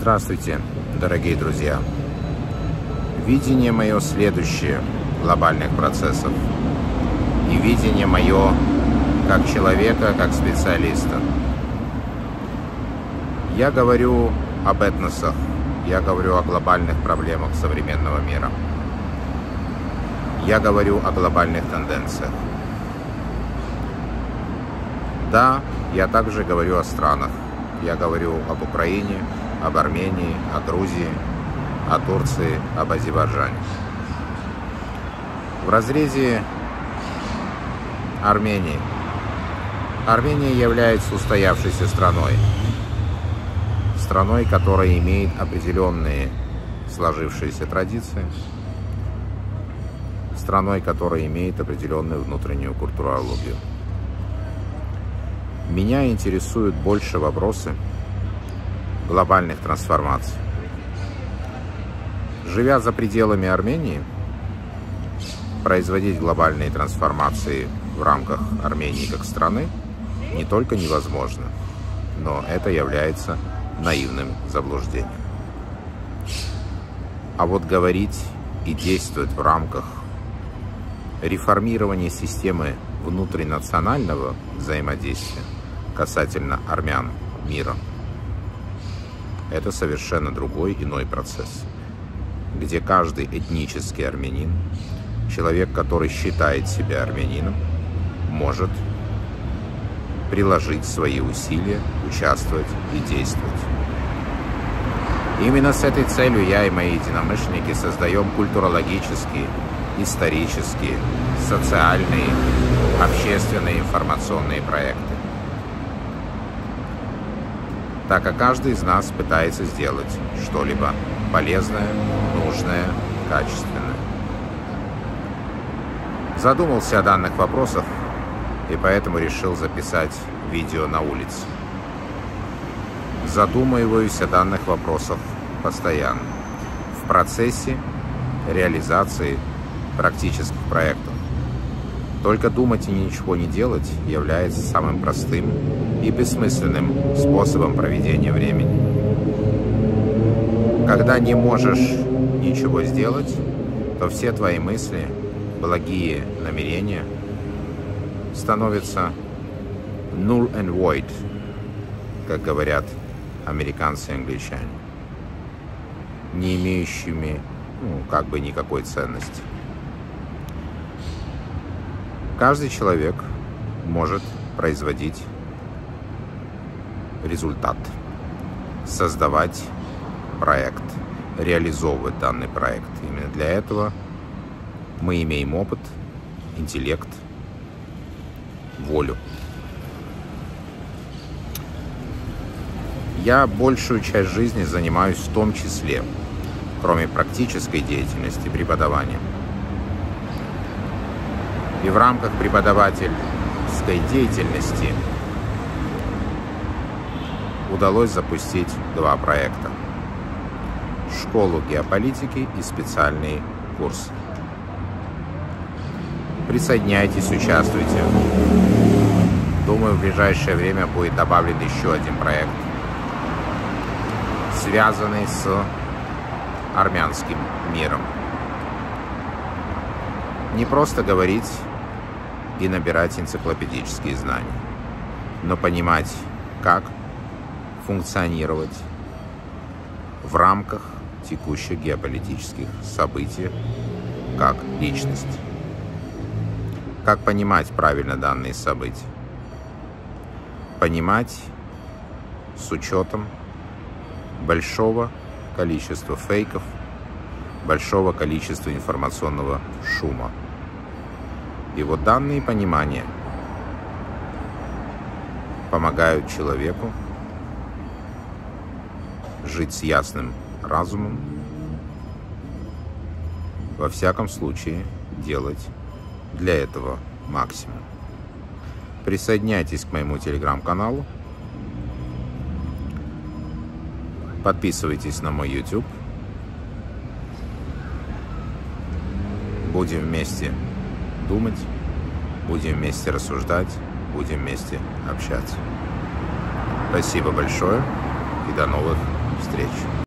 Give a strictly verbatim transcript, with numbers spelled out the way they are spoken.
Здравствуйте, дорогие друзья! Видение мое следующее глобальных процессов и видение мое как человека, как специалиста. Я говорю об этносах, я говорю о глобальных проблемах современного мира. Я говорю о глобальных тенденциях. Да, я также говорю о странах. Я говорю об Украине, об Армении, о Грузии, о Турции, об Азербайджане. В разрезе Армении. Армения является устоявшейся страной. Страной, которая имеет определенные сложившиеся традиции. Страной, которая имеет определенную внутреннюю культурологию. Меня интересуют больше вопросы глобальных трансформаций. Живя за пределами Армении, производить глобальные трансформации в рамках Армении как страны не только невозможно, но это является наивным заблуждением. А вот говорить и действовать в рамках реформирования системы внутринационального взаимодействия касательно армян мира — это совершенно другой, иной процесс, где каждый этнический армянин, человек, который считает себя армянином, может приложить свои усилия, участвовать и действовать. Именно с этой целью я и мои единомышленники создаем культурологические, исторические, социальные, общественные информационные проекты. Так как каждый из нас пытается сделать что-либо полезное, нужное, качественное. Задумался о данных вопросах и поэтому решил записать видео на улице. Задумываюсь о данных вопросах постоянно, в процессе реализации практических проектов. Только думать и ничего не делать является самым простым и бессмысленным способом проведения времени. Когда не можешь ничего сделать, то все твои мысли, благие намерения становятся null and void, как говорят американцы и англичане, не имеющими, ну, как бы никакой ценности. Каждый человек может производить результат, создавать проект, реализовывать данный проект. Именно для этого мы имеем опыт, интеллект, волю. Я большую часть жизни занимаюсь в том числе, кроме практической деятельности, преподаванием. И в рамках преподавательской деятельности удалось запустить два проекта: школу геополитики и специальные курсы. Присоединяйтесь, участвуйте. Думаю, в ближайшее время будет добавлен еще один проект, связанный с армянским миром. Не просто говорить и набирать энциклопедические знания, но понимать, как функционировать в рамках текущих геополитических событий как личность. Как понимать правильно данные события? Понимать с учетом большого количества фейков, большого количества информационного шума. И вот данные понимания помогают человеку жить с ясным разумом, во всяком случае делать для этого максимум. Присоединяйтесь к моему телеграм-каналу, подписывайтесь на мой YouTube. Будем вместе думать, будем вместе рассуждать, будем вместе общаться. Спасибо большое и до новых встреч!